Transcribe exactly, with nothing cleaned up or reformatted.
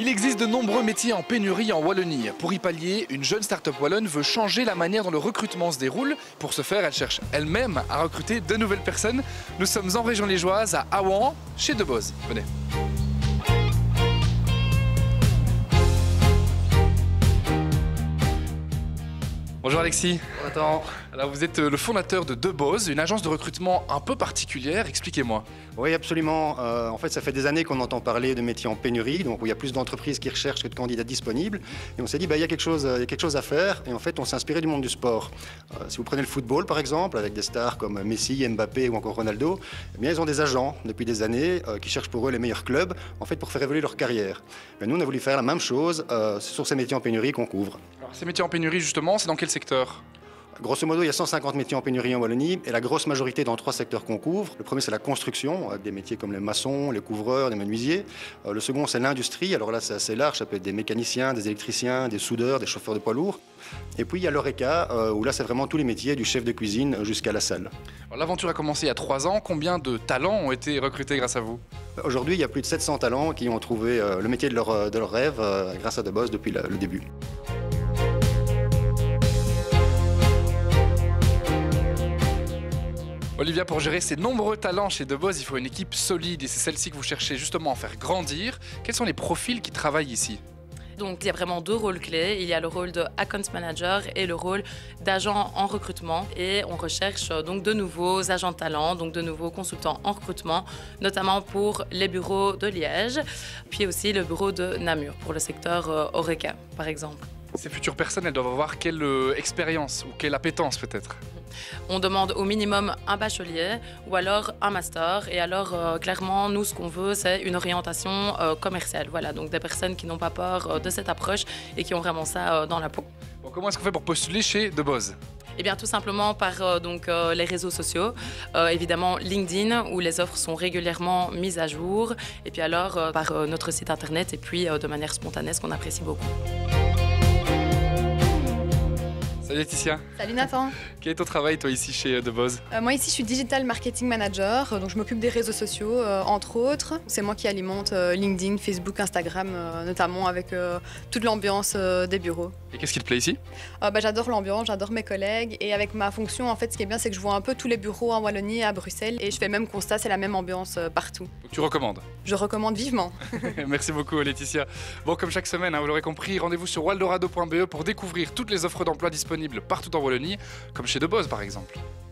Il existe de nombreux métiers en pénurie en Wallonie. Pour y pallier, une jeune start-up wallonne veut changer la manière dont le recrutement se déroule. Pour ce faire, elle cherche elle-même à recruter de nouvelles personnes. Nous sommes en région liégeoise, à Awan, chez Deboz. Venez. Bonjour Alexis. Attends. Alors vous êtes le fondateur de Deboz, une agence de recrutement un peu particulière. Expliquez-moi. Oui, absolument. Euh, en fait, ça fait des années qu'on entend parler de métiers en pénurie, donc où il y a plus d'entreprises qui recherchent que de candidats disponibles. Et on s'est dit, bah, il y a quelque chose, il y a quelque chose à faire. Et en fait, on s'est inspiré du monde du sport. Euh, si vous prenez le football, par exemple, avec des stars comme Messi, Mbappé ou encore Ronaldo, eh bien, ils ont des agents depuis des années euh, qui cherchent pour eux les meilleurs clubs, en fait, pour faire évoluer leur carrière. Mais nous, on a voulu faire la même chose euh, sur ces métiers en pénurie qu'on couvre. Alors ces métiers en pénurie, justement, c'est dans quel secteur ? Grosso modo, il y a cent cinquante métiers en pénurie en Wallonie et la grosse majorité dans trois secteurs qu'on couvre. Le premier, c'est la construction, avec des métiers comme les maçons, les couvreurs, les menuisiers. Euh, le second, c'est l'industrie. Alors là, c'est assez large. Ça peut être des mécaniciens, des électriciens, des soudeurs, des chauffeurs de poids lourds. Et puis, il y a l'Horeca, euh, où là, c'est vraiment tous les métiers, du chef de cuisine jusqu'à la salle. L'aventure a commencé il y a trois ans. Combien de talents ont été recrutés grâce à vous ? Aujourd'hui, il y a plus de sept cents talents qui ont trouvé euh, le métier de leur, de leur rêve euh, grâce à Deboz depuis le, le début. Olivia, pour gérer ces nombreux talents chez Deboz, il faut une équipe solide et c'est celle-ci que vous cherchez justement à faire grandir. Quels sont les profils qui travaillent ici ? Donc il y a vraiment deux rôles clés. Il y a le rôle de account manager et le rôle d'agent en recrutement. Et on recherche donc de nouveaux agents de talent, donc de nouveaux consultants en recrutement, notamment pour les bureaux de Liège, puis aussi le bureau de Namur pour le secteur Horeca, par exemple. Ces futures personnes, elles doivent avoir quelle euh, expérience ou quelle appétence peut-être ? On demande au minimum un bachelier ou alors un master. Et alors, euh, clairement, nous, ce qu'on veut, c'est une orientation euh, commerciale. Voilà, donc des personnes qui n'ont pas peur euh, de cette approche et qui ont vraiment ça euh, dans la peau. Bon, comment est-ce qu'on fait pour postuler chez Deboz ? Eh bien, tout simplement par euh, donc, euh, les réseaux sociaux, euh, évidemment LinkedIn, où les offres sont régulièrement mises à jour. Et puis alors, euh, par euh, notre site internet et puis euh, de manière spontanée, ce qu'on apprécie beaucoup. Salut Laetitia. Salut Nathan. Quel est ton travail toi ici chez Deboz ? euh, Moi ici je suis Digital Marketing Manager, donc je m'occupe des réseaux sociaux euh, entre autres. C'est moi qui alimente euh, LinkedIn, Facebook, Instagram euh, notamment avec euh, toute l'ambiance euh, des bureaux. Et qu'est-ce qui te plaît ici ? euh, bah, J'adore l'ambiance, j'adore mes collègues et avec ma fonction en fait ce qui est bien c'est que je vois un peu tous les bureaux en Wallonie et à Bruxelles et je fais le même constat, c'est la même ambiance euh, partout. Donc tu recommandes ? Je recommande vivement. Merci beaucoup Laetitia. Bon, comme chaque semaine, hein, vous l'aurez compris, rendez-vous sur waldorado point b e pour découvrir toutes les offres d'emploi disponibles partout en Wallonie, comme chez Deboz par exemple.